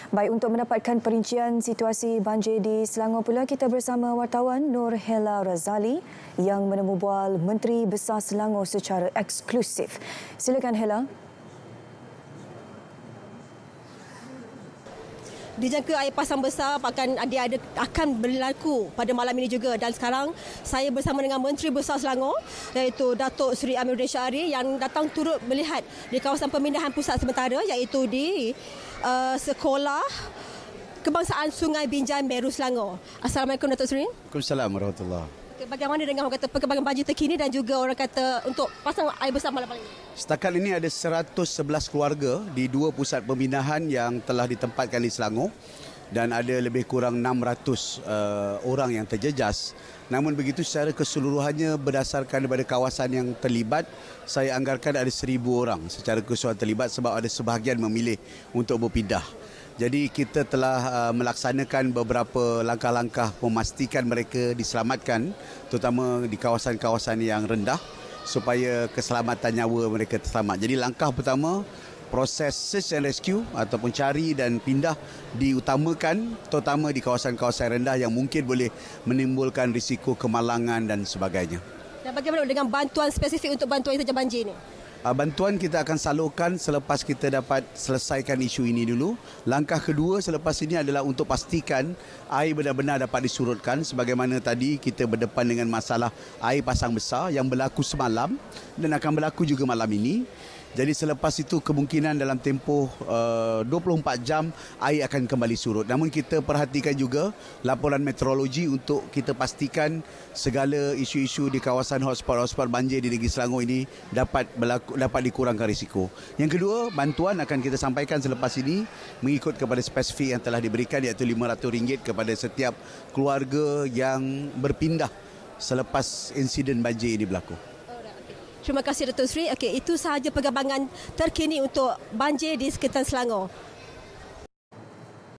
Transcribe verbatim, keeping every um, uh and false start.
Baik, untuk mendapatkan perincian situasi banjir di Selangor pula, kita bersama wartawan Nur Hela Razali yang menemu bual Menteri Besar Selangor secara eksklusif. Silakan Hela. Dijangka air pasang besar akan ada, ada akan berlaku pada malam ini juga, dan sekarang saya bersama dengan Menteri Besar Selangor iaitu Datuk Seri Amiruddin Syahri yang datang turut melihat di kawasan pemindahan pusat sementara iaitu di uh, Sekolah Kebangsaan Sungai Binjai Meru Selangor. Assalamualaikum Datuk Seri. Waalaikumsalam warahmatullahi. Bagaimana dengan orang kata perkembangan banjir terkini dan juga orang kata untuk pasang air besar malam ini? Setakat ini ada seratus sebelas keluarga di dua pusat pemindahan yang telah ditempatkan di Selangor dan ada lebih kurang enam ratus uh, orang yang terjejas. Namun begitu secara keseluruhannya berdasarkan daripada kawasan yang terlibat, saya anggarkan ada seribu orang secara keseluruhan terlibat sebab ada sebahagian memilih untuk berpindah. Jadi kita telah uh, melaksanakan beberapa langkah-langkah memastikan mereka diselamatkan, terutama di kawasan-kawasan yang rendah supaya keselamatan nyawa mereka terselamat. Jadi langkah pertama, proses search and rescue ataupun cari dan pindah diutamakan, terutama di kawasan-kawasan rendah yang mungkin boleh menimbulkan risiko kemalangan dan sebagainya. Dan bagaimana dengan bantuan spesifik untuk bantuan yang terjadi banjir ini? Bantuan kita akan salurkan selepas kita dapat selesaikan isu ini dulu. Langkah kedua selepas ini adalah untuk pastikan air benar-benar dapat disurutkan sebagaimana tadi kita berdepan dengan masalah air pasang besar yang berlaku semalam dan akan berlaku juga malam ini. Jadi selepas itu kemungkinan dalam tempoh uh, dua puluh empat jam air akan kembali surut. Namun kita perhatikan juga laporan meteorologi untuk kita pastikan segala isu-isu di kawasan hotspot-hotspot banjir di negeri Selangor ini dapat berlaku, dapat dikurangkan risiko. Yang kedua, bantuan akan kita sampaikan selepas ini mengikut kepada spesifik yang telah diberikan iaitu lima ratus ringgit kepada setiap keluarga yang berpindah selepas insiden banjir ini berlaku. Terima kasih Datuk Seri. Okey, itu sahaja perkembangan terkini untuk banjir di sekitar Selangor.